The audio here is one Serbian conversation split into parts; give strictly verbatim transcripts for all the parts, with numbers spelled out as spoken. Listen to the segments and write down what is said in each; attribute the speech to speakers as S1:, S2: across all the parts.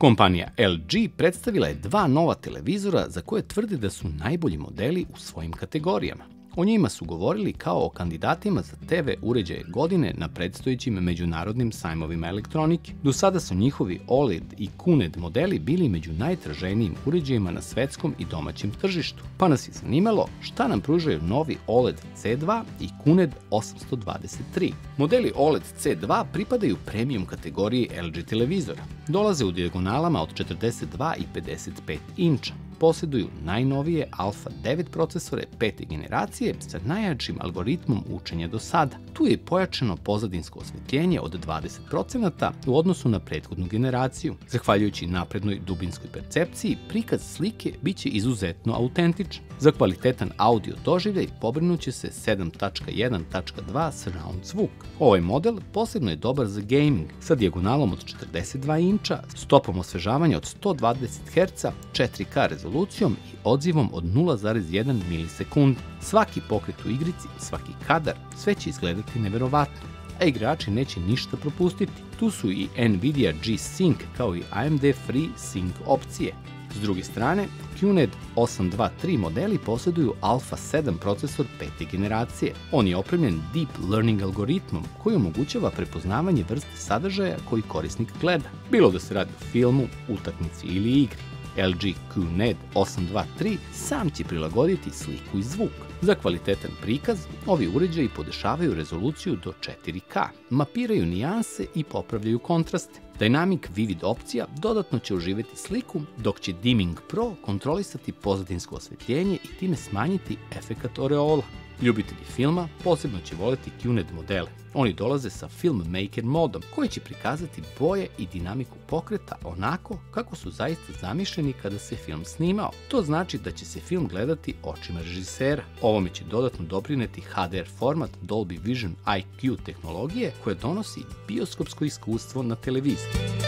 S1: Kompanija L G predstavila je dva nova televizora za koje tvrde da su najbolji modeli u svojim kategorijama. O njima su govorili kao o kandidatima za T V uređaje godine na predstojećim međunarodnim sajmovima elektronike. Do sada su njihovi O L E D i Q N E D modeli bili među najtraženijim uređajima na svetskom i domaćem tržištu. Pa nas je zanimalo šta nam pružaju novi O L E D C dva i Q N E D osamsto dvadeset tri. Modeli O L E D C dva pripadaju premium kategoriji L G televizora. Dolaze u dijagonalama od četrdeset dva i pedeset pet inča. Posjeduju najnovije Alpha devet procesore pete generacije sa najjačim algoritmom učenja do sada. Tu je i pojačano pozadinsko osvetljenje od dvadeset procenata u odnosu na prethodnu generaciju. Zahvaljujući naprednoj dubinskoj percepciji, prikaz slike biće izuzetno autentičan. Za kvalitetan audio doživljaj pobrinuće se sedam tačka jedan tačka dva surround zvuk. Ovaj model posebno je dobar za gaming sa dijagonalom od četrdeset dva inča, stopom osvežavanja od sto dvadeset herca, četiri K rezolucijom i odzivom od nula zarez jedan milisekundi. Svaki pokret u igrici, svaki kadar, sve će izgledati neverovatno, a igrači neće ništa propustiti. Tu su i Nvidia G-Sync kao i A M D Free Sync opcije. S druge strane, Q N E D osam dva tri modeli posjeduju Alpha sedam procesor pete generacije. On je opremljen Deep Learning algoritmom koji omogućava prepoznavanje vrste sadržaja koji korisnik gleda, bilo da se radi o filmu, utakmici ili igri. L G Q N E D osam dva tri sam će prilagoditi sliku i zvuk. Za kvalitetan prikaz, ovi uređaji podešavaju rezoluciju do četiri K, mapiraju nijanse i popravljaju kontraste. Dynamic Vivid opcija dodatno će oživjeti sliku, dok će Dimming Pro kontrolisati pozadinsko osvetljenje i time smanjiti efekat oreola. Ljubitelji filma posebno će voleti Q N E D modele. Oni dolaze sa Filmmaker modom koji će prikazati boje i dinamiku pokreta onako kako su zaista zamišljeni kada se film snimao. To znači da će se film gledati očima režisera. Ovome će dodatno doprineti H D R format Dolby Vision I Q tehnologije koja donosi bioskopsko iskustvo na televiziji.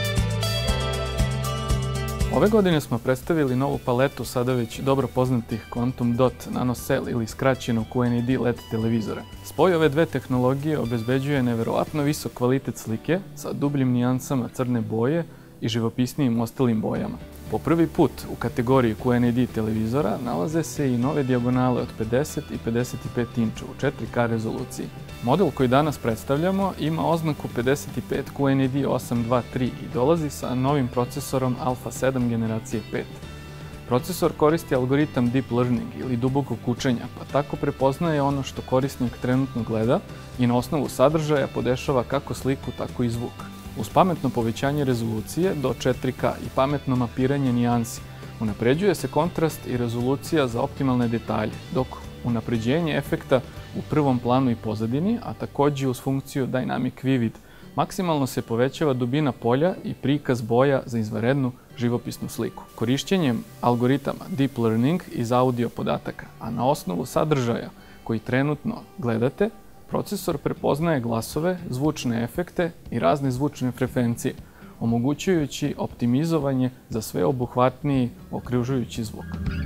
S2: Ove godine smo predstavili novu paletu sada već dobro poznatih Quantum Dot NanoCell ili skraćeno Q N E D L E D televizora. Spoj ove dve tehnologije obezbeđuje neverovatno visok kvalitet slike sa dubljim nijansama crne boje i živopisnijim ostalim bojama. Po prvi put u kategoriji Q N E D televizora nalaze se i nove dijagonale od pedeset i pedeset pet inča u četiri K rezoluciji. Model koji danas predstavljamo ima oznaku pedeset pet Q N E D osam dva tri i dolazi sa novim procesorom Alpha sedam generacije pet. Procesor koristi algoritam Deep Learning ili dubokog učenja, pa tako prepoznaje ono što korisnik trenutno gleda i na osnovu sadržaja podešava kako sliku, tako i zvuk. Uz pametno povećanje rezolucije do četiri K i pametno mapiranje nijansi, unapređuje se kontrast i rezolucija za optimalne detalje, dok unapređenje efekta u prvom planu i pozadini, a takođe uz funkciju Dynamic Vivid, maksimalno se povećava dubina polja i prikaz boja za izvanrednu živopisnu sliku. Korišćenjem algoritama Deep Learning iz audio podataka, a na osnovu sadržaja koji trenutno gledate, procesor prepoznaje glasove, zvučne efekte i razne zvučne frekvencije, omogućujući optimizovanje za sveobuhvatniji okružujući zvuk.